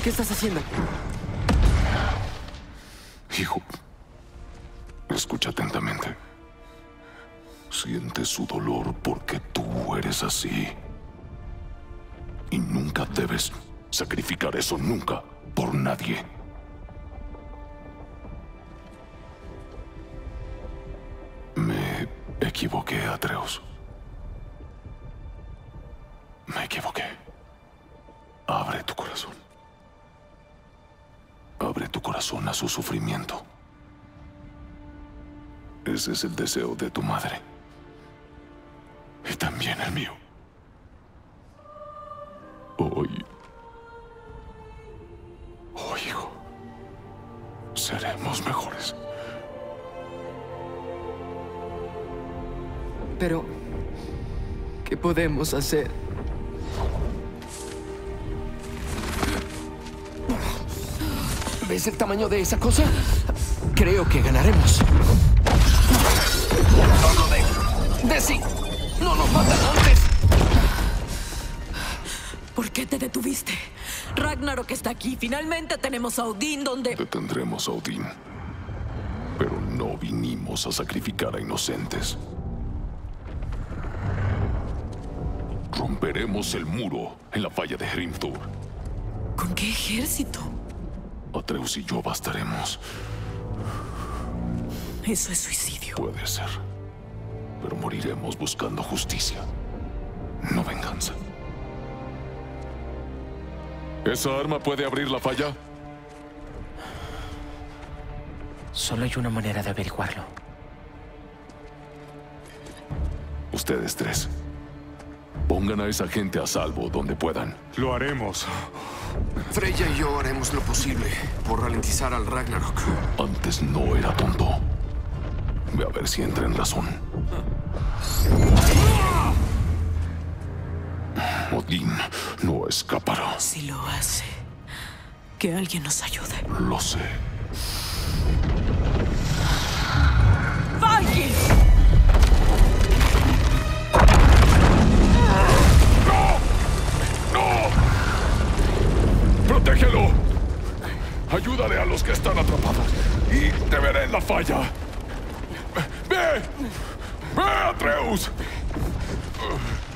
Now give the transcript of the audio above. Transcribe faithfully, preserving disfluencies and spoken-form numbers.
¿Qué estás haciendo? Hijo, escucha atentamente. Siente su dolor porque tú eres así. Y nunca debes sacrificar eso, nunca, por nadie. Me equivoqué, Atreus. Me equivoqué. Abre tu corazón. Abre tu corazón a su sufrimiento. Ese es el deseo de tu madre. Y también el mío. Hoy... Hoy, hijo. Seremos mejores. Pero... ¿qué podemos hacer? ¿Ves el tamaño de esa cosa? Creo que ganaremos. ¡No lo de... ¡Desi! ¡No nos matan antes! ¿Por qué te detuviste? Ragnarok está aquí. Finalmente tenemos a Odín donde... Detendremos a Odín. Pero no vinimos a sacrificar a inocentes. Romperemos el muro en la falla de Hrimthur. ¿Con qué ejército? Atreus y yo bastaremos. Eso es suicidio. Puede ser. Pero moriremos buscando justicia, no venganza. ¿Esa arma puede abrir la falla? Solo hay una manera de averiguarlo. Ustedes tres. Pongan a esa gente a salvo donde puedan. Lo haremos. Freya y yo haremos lo posible por ralentizar al Ragnarok. Antes no era tonto. Ve a ver si entra en razón. Odín no escapará. Si lo hace, que alguien nos ayude. Lo sé. ¡Viking! ¡Protégelo! Ayúdale a los que están atrapados. Y te veré en la falla. ¡Ve! ¡Ve, Atreus!